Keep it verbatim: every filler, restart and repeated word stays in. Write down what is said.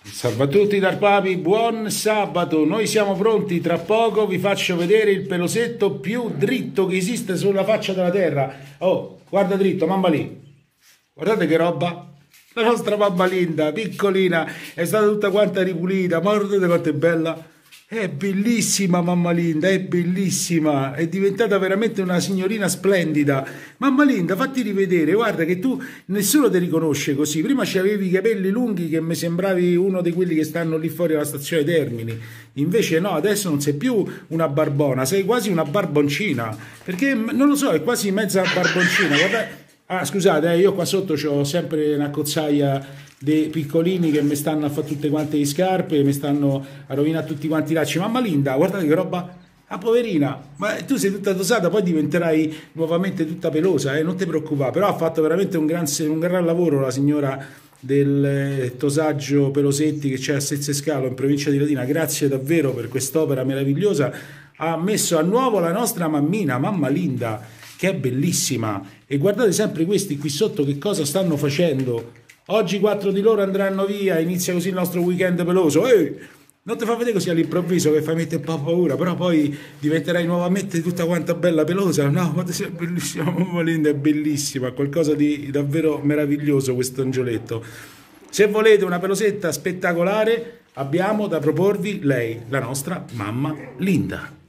Salve a tutti dal Papi, buon sabato, noi siamo pronti, tra poco vi faccio vedere il pelosetto più dritto che esiste sulla faccia della terra. Oh, guarda dritto, mamma lì, guardate che roba, la nostra mamma Linda, piccolina, è stata tutta quanta ripulita, ma guardate quanto è bella. È bellissima mamma Linda, è bellissima, è diventata veramente una signorina splendida. Mamma Linda, fatti rivedere, guarda che tu nessuno ti riconosce così. Prima avevi i capelli lunghi che mi sembravi uno di quelli che stanno lì fuori alla stazione Termini. Invece no, adesso non sei più una barbona, sei quasi una barboncina. Perché non lo so, è quasi mezza barboncina. Guarda... Ah, scusate, eh, io qua sotto ho sempre una cozzaia dei piccolini che mi stanno a fare tutte quante le scarpe, mi stanno a rovinare tutti quanti i lacci. Mamma Linda, guardate che roba, ah poverina, ma tu sei tutta tosata, poi diventerai nuovamente tutta pelosa, eh? Non ti preoccupare, però ha fatto veramente un gran, un gran lavoro la signora del tosaggio Pelosetti che c'è a Sezzescalo in provincia di Latina. Grazie davvero per quest'opera meravigliosa, ha messo a nuovo la nostra mammina, mamma Linda, che è bellissima. E guardate sempre questi qui sotto che cosa stanno facendo. Oggi quattro di loro andranno via, inizia così il nostro weekend peloso. Ehi, non ti fa vedere così all'improvviso che fai mettere un po' paura, però poi diventerai nuovamente tutta quanta bella pelosa. No, ma sei bellissima, mamma Linda è bellissima, qualcosa di davvero meraviglioso questo angioletto. Se volete una pelosetta spettacolare, abbiamo da proporvi lei, la nostra mamma Linda.